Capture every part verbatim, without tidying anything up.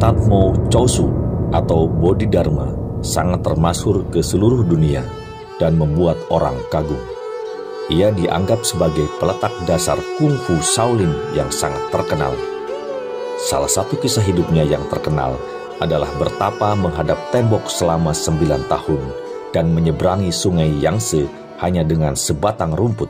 Tatmo Chosu atau Bodhidharma sangat termasyhur ke seluruh dunia dan membuat orang kagum. Ia dianggap sebagai peletak dasar kungfu Shaolin yang sangat terkenal. Salah satu kisah hidupnya yang terkenal adalah bertapa menghadap tembok selama sembilan tahun dan menyeberangi sungai Yangtze hanya dengan sebatang rumput.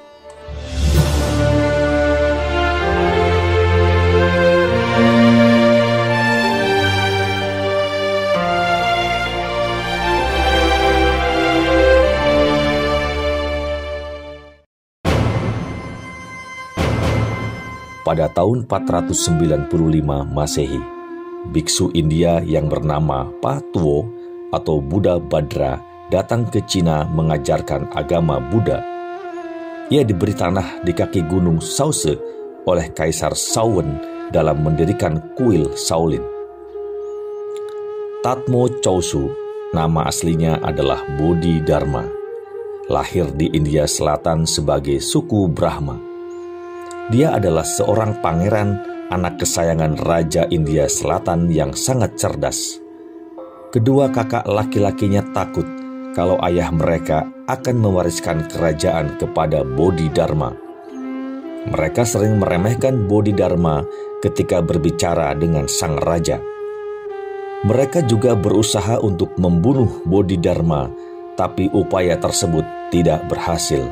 Pada tahun empat ratus sembilan puluh lima Masehi, biksu India yang bernama Pa Tuo atau Buddha Badra datang ke Cina mengajarkan agama Buddha. Ia diberi tanah di kaki gunung Shaoxe oleh Kaisar Shaowen dalam mendirikan kuil Shaolin. Tatmo Chosu, nama aslinya adalah Bodhidharma, lahir di India Selatan sebagai suku Brahma. Dia adalah seorang pangeran, anak kesayangan Raja India Selatan yang sangat cerdas. Kedua kakak laki-lakinya takut kalau ayah mereka akan mewariskan kerajaan kepada Bodhidharma. Mereka sering meremehkan Bodhidharma ketika berbicara dengan sang raja. Mereka juga berusaha untuk membunuh Bodhidharma, tapi upaya tersebut tidak berhasil.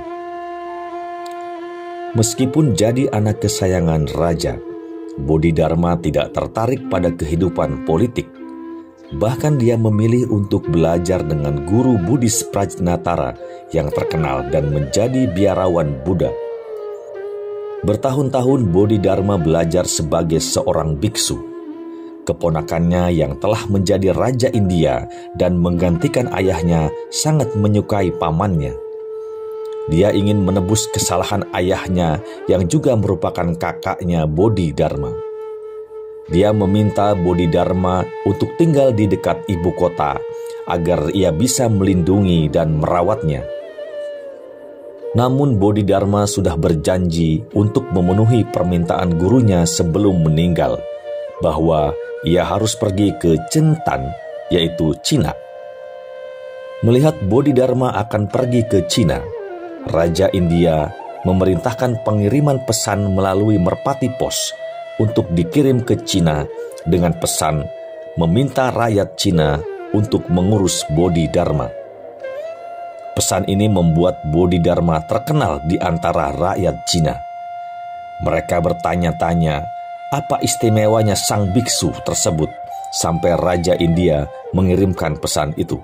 Meskipun jadi anak kesayangan raja, Bodhidharma tidak tertarik pada kehidupan politik. Bahkan dia memilih untuk belajar dengan guru Buddhis Prajnatara yang terkenal dan menjadi biarawan Buddha. Bertahun-tahun Bodhidharma belajar sebagai seorang biksu. Keponakannya yang telah menjadi raja India dan menggantikan ayahnya sangat menyukai pamannya. Dia ingin menebus kesalahan ayahnya yang juga merupakan kakaknya Bodhidharma. Dia meminta Bodhidharma untuk tinggal di dekat ibu kota agar ia bisa melindungi dan merawatnya. Namun Bodhidharma sudah berjanji untuk memenuhi permintaan gurunya sebelum meninggal, bahwa ia harus pergi ke Chentan, yaitu Cina. Melihat Bodhidharma akan pergi ke Cina, Raja India memerintahkan pengiriman pesan melalui merpati pos untuk dikirim ke Cina dengan pesan meminta rakyat Cina untuk mengurus Bodhidharma. Pesan ini membuat Bodhidharma terkenal di antara rakyat Cina. Mereka bertanya-tanya apa istimewanya sang biksu tersebut sampai Raja India mengirimkan pesan itu.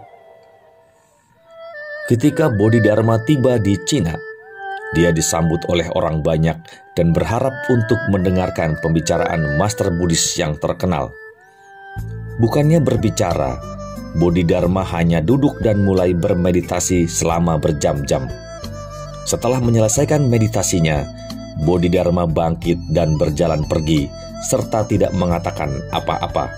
Ketika Bodhidharma tiba di Cina, dia disambut oleh orang banyak dan berharap untuk mendengarkan pembicaraan Master Buddhis yang terkenal. Bukannya berbicara, Bodhidharma hanya duduk dan mulai bermeditasi selama berjam-jam. Setelah menyelesaikan meditasinya, Bodhidharma bangkit dan berjalan pergi, serta tidak mengatakan apa-apa.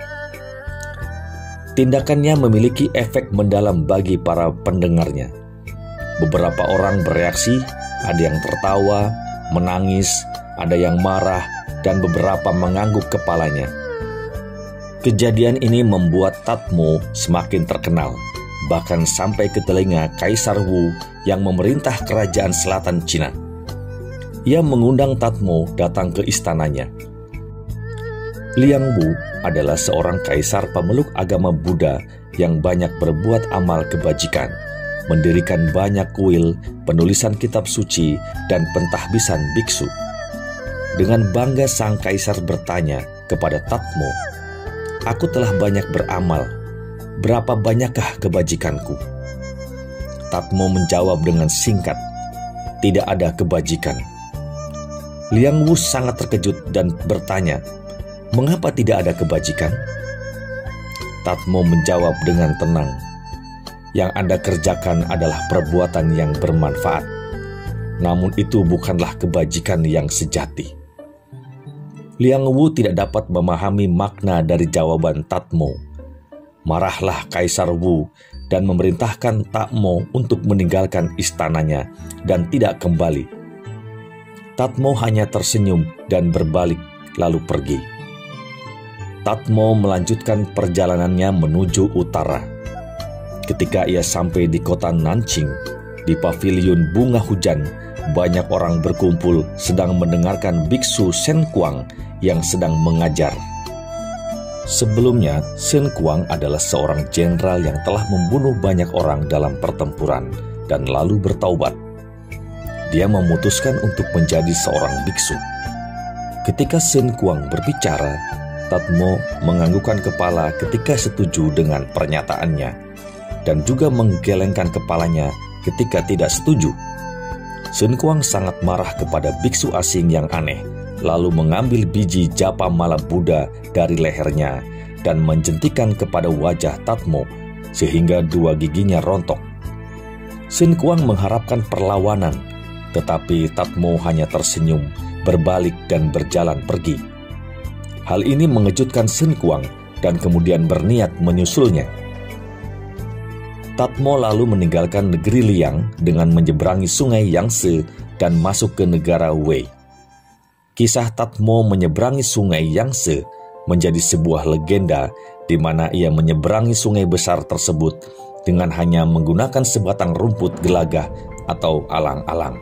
Tindakannya memiliki efek mendalam bagi para pendengarnya. Beberapa orang bereaksi, ada yang tertawa, menangis, ada yang marah, dan beberapa mengangguk kepalanya. Kejadian ini membuat Tatmo semakin terkenal, bahkan sampai ke telinga Kaisar Wu yang memerintah kerajaan selatan Cina. Ia mengundang Tatmo datang ke istananya. Liang Wu adalah seorang kaisar pemeluk agama Buddha yang banyak berbuat amal kebajikan, mendirikan banyak kuil, penulisan kitab suci, dan pentahbisan biksu. Dengan bangga sang kaisar bertanya kepada Tatmo, "Aku telah banyak beramal, berapa banyakkah kebajikanku?" Tatmo menjawab dengan singkat, "Tidak ada kebajikan." Liang Wu sangat terkejut dan bertanya, "Mengapa tidak ada kebajikan?" Tatmo menjawab dengan tenang, "Yang Anda kerjakan adalah perbuatan yang bermanfaat, namun itu bukanlah kebajikan yang sejati." Liang Wu tidak dapat memahami makna dari jawaban Tatmo. Marahlah Kaisar Wu dan memerintahkan Tatmo untuk meninggalkan istananya dan tidak kembali. Tatmo hanya tersenyum dan berbalik lalu pergi. Tatmo melanjutkan perjalanannya menuju utara. Ketika ia sampai di kota Nanjing, di paviliun bunga hujan, banyak orang berkumpul sedang mendengarkan biksu Shen Kuang yang sedang mengajar. Sebelumnya, Shen Kuang adalah seorang jenderal yang telah membunuh banyak orang dalam pertempuran dan lalu bertaubat. Dia memutuskan untuk menjadi seorang biksu. Ketika Shen Kuang berbicara, Tatmo menganggukkan kepala ketika setuju dengan pernyataannya dan juga menggelengkan kepalanya ketika tidak setuju. Shen Kuang sangat marah kepada biksu asing yang aneh, lalu mengambil biji japa mala Buddha dari lehernya dan menjentikan kepada wajah Tatmo sehingga dua giginya rontok. Shen Kuang mengharapkan perlawanan, tetapi Tatmo hanya tersenyum, berbalik dan berjalan pergi. Hal ini mengejutkan Shen Kuang dan kemudian berniat menyusulnya. Tatmo lalu meninggalkan negeri Liang dengan menyeberangi sungai Yangtze dan masuk ke negara Wei. Kisah Tatmo menyeberangi sungai Yangtze menjadi sebuah legenda di mana ia menyeberangi sungai besar tersebut dengan hanya menggunakan sebatang rumput gelagah atau alang-alang.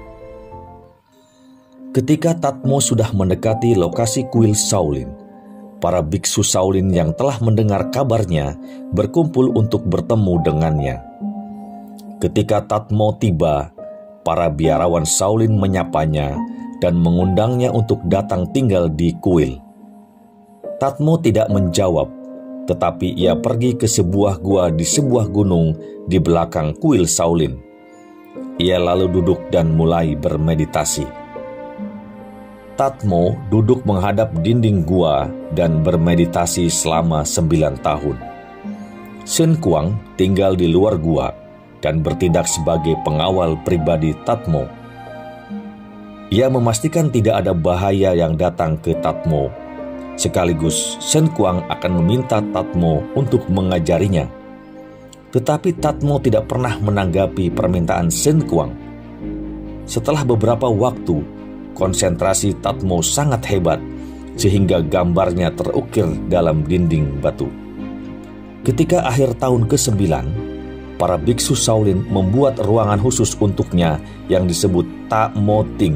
Ketika Tatmo sudah mendekati lokasi kuil Shaolin, para biksu Shaolin yang telah mendengar kabarnya berkumpul untuk bertemu dengannya. Ketika Tatmo tiba, para biarawan Shaolin menyapanya dan mengundangnya untuk datang tinggal di kuil. Tatmo tidak menjawab, tetapi ia pergi ke sebuah gua di sebuah gunung di belakang kuil Shaolin. Ia lalu duduk dan mulai bermeditasi. Tatmo duduk menghadap dinding gua dan bermeditasi selama sembilan tahun. Shen Kuang tinggal di luar gua dan bertindak sebagai pengawal pribadi Tatmo. Ia memastikan tidak ada bahaya yang datang ke Tatmo. Sekaligus Shen Kuang akan meminta Tatmo untuk mengajarinya. Tetapi Tatmo tidak pernah menanggapi permintaan Shen Kuang. Setelah beberapa waktu, konsentrasi Tatmo sangat hebat sehingga gambarnya terukir dalam dinding batu. Ketika akhir tahun kesembilan, para biksu Shaolin membuat ruangan khusus untuknya yang disebut Ta Mo Ting.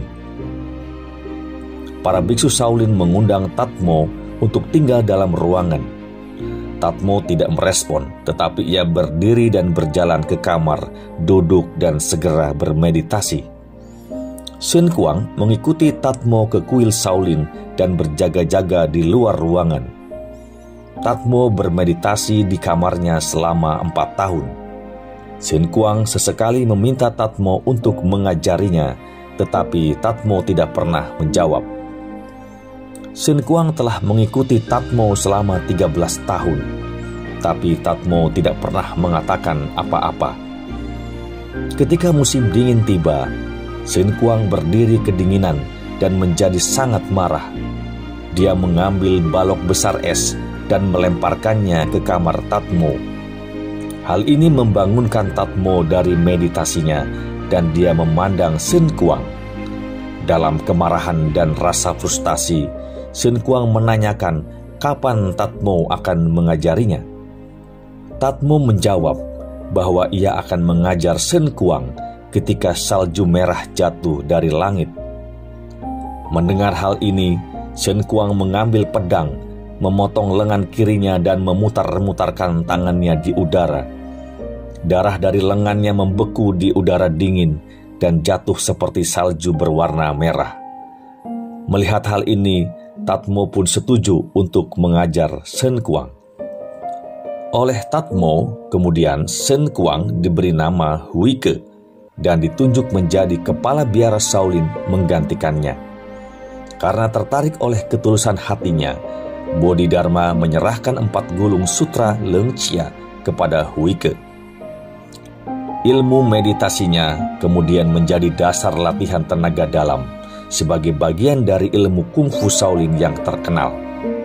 Para biksu Shaolin mengundang Tatmo untuk tinggal dalam ruangan. Tatmo tidak merespon, tetapi ia berdiri dan berjalan ke kamar, duduk dan segera bermeditasi. Shen Kuang mengikuti Tatmo ke kuil Shaolin dan berjaga-jaga di luar ruangan. Tatmo bermeditasi di kamarnya selama empat tahun. Shen Kuang sesekali meminta Tatmo untuk mengajarinya, tetapi Tatmo tidak pernah menjawab. Shen Kuang telah mengikuti Tatmo selama tiga belas tahun, tapi Tatmo tidak pernah mengatakan apa-apa. Ketika musim dingin tiba, Shen Kuang berdiri kedinginan dan menjadi sangat marah. Dia mengambil balok besar es dan melemparkannya ke kamar Tatmo. Hal ini membangunkan Tatmo dari meditasinya dan dia memandang Shen Kuang. Dalam kemarahan dan rasa frustasi, Shen Kuang menanyakan kapan Tatmo akan mengajarinya. Tatmo menjawab bahwa ia akan mengajar Shen Kuang ketika salju merah jatuh dari langit. Mendengar hal ini, Shen Kuang mengambil pedang, memotong lengan kirinya dan memutar-mutarkan tangannya di udara. Darah dari lengannya membeku di udara dingin dan jatuh seperti salju berwarna merah. Melihat hal ini, Tatmo pun setuju untuk mengajar Shen Kuang. Oleh Tatmo, kemudian Shen Kuang diberi nama Huike dan ditunjuk menjadi kepala biara Shaolin menggantikannya. Karena tertarik oleh ketulusan hatinya, Bodhidharma menyerahkan empat gulung sutra Leng Chia kepada Huike. Ilmu meditasinya kemudian menjadi dasar latihan tenaga dalam sebagai bagian dari ilmu kungfu Shaolin yang terkenal.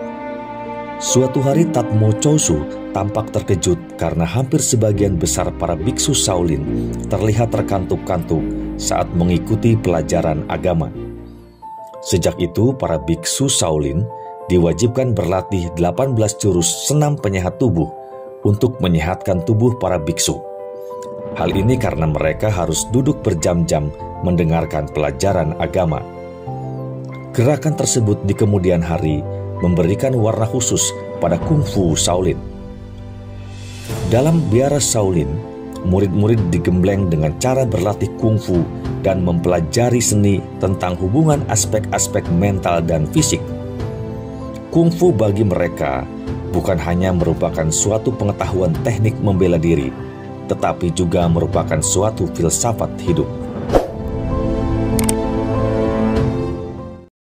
Suatu hari Tatmo Chosu tampak terkejut karena hampir sebagian besar para biksu Shaolin terlihat terkantuk-kantuk saat mengikuti pelajaran agama. Sejak itu para biksu Shaolin diwajibkan berlatih delapan belas jurus senam penyehat tubuh untuk menyehatkan tubuh para biksu. Hal ini karena mereka harus duduk berjam-jam mendengarkan pelajaran agama. Gerakan tersebut di kemudian hari memberikan warna khusus pada kungfu Shaolin. Dalam biara Shaolin, murid-murid digembleng dengan cara berlatih kungfu dan mempelajari seni tentang hubungan aspek-aspek mental dan fisik. Kungfu bagi mereka bukan hanya merupakan suatu pengetahuan teknik membela diri, tetapi juga merupakan suatu filsafat hidup.